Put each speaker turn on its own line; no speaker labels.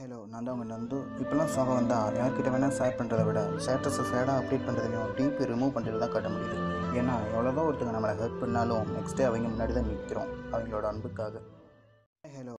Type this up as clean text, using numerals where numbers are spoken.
Hello, நான் தான் உங்கள் நந்து. இப்போலாம் சோகம் வந்தால் யார்கிட்ட வேணால் ஷேர் பண்ணுறத விட ஸ்டேட்டஸை சேடாக அப்டேட் பண்ணுறதையும் டிபி ரிமூவ் பண்ணுறது தான் காட்ட முடியுது. ஏன்னா எவ்வளோதான் ஒருத்தங்க நம்மளை ஹெல்ப் பண்ணாலும் நெக்ஸ்ட் டே அவங்க முன்னாடி தான் நிற்கிறோம் அவங்களோட அன்புக்காக. ஹலோ.